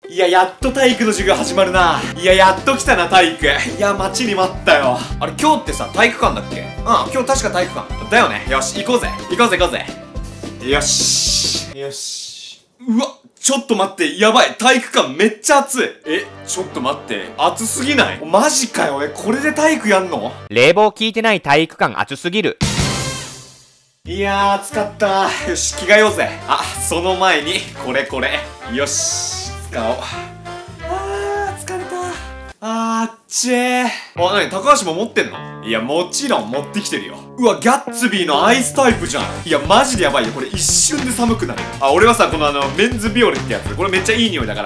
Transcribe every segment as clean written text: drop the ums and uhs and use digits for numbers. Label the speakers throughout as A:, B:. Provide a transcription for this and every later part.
A: いや、やっと体育の授業始まるな。いや、やっと来たな、体育。いや、待ちに待ったよ。あれ、今日ってさ、体育館だっけ？うん、今日確か体育館。だよね。よし、行こうぜ。行こうぜ、行こうぜ。よし。よし。うわ、ちょっと待って、やばい。体育館めっちゃ暑い。ちょっと待って。暑すぎない？マジかよ。これで体育やんの？
B: 冷房効いてない体育館暑すぎる。
A: いやー、暑かった。よし、着替えようぜ。あ、その前に、これ。よし、使おう。疲れた。あっちー。なに、高橋も持ってんの？いや、もちろん持ってきてるよ。うわ、ギャッツビーのアイスタイプじゃん。いや、マジでやばいよ。これ一瞬で寒くなる。俺はさ、このメンズビオレってやつ。これめっちゃいい匂いだから。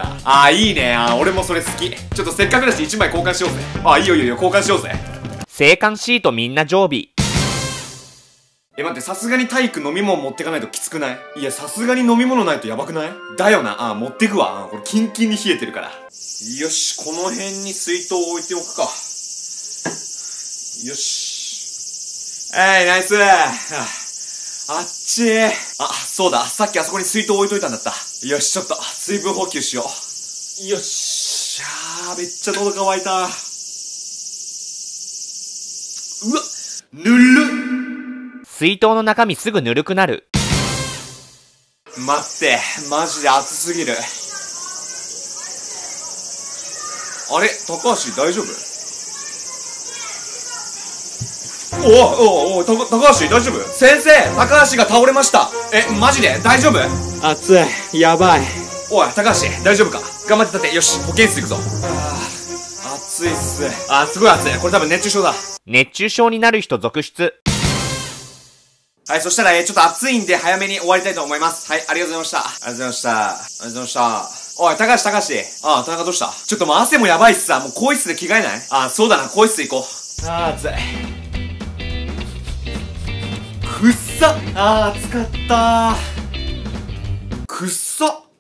A: いいね。俺もそれ好き。ちょっとせっかくだし1枚交換しようぜ。いいよ、交換しようぜ。
B: 制汗シートみんな常備。
A: 待って、さすがに体育飲み物持ってかないときつくない？いや、さすがに飲み物ないとやばくない？だよな。持ってくわ。これキンキンに冷えてるから。よし、この辺に水筒を置いておくか。よし。ナイス。あっちー。そうだ。さっきあそこに水筒置いといたんだった。よし、ちょっと、水分補給しよう。よし。めっちゃ喉乾いた。うわ、ぬるっ。
B: 水筒の中身すぐぬるくなる。
A: 待って、マジで暑すぎる。あれ、高橋大丈夫？高橋大丈夫？先生、高橋が倒れました。マジで大丈夫？
C: 暑い。やばい。
A: おい、高橋、大丈夫か？頑張って立て。よし、保健室行くぞ。暑いっす。すごい暑い。これ多分熱中症だ。
B: 熱中症になる人続出。
A: はい、そしたら、ちょっと暑いんで早めに終わりたいと思います。はい、ありがとうございました。ありがとうございました。ありがとうございました。おい、高橋。田中どうした？ちょっともう汗もやばいっすさ。もう更衣室で着替えない？そうだな、更衣室行こう。暑い。くっさ。暑かった。くっさ。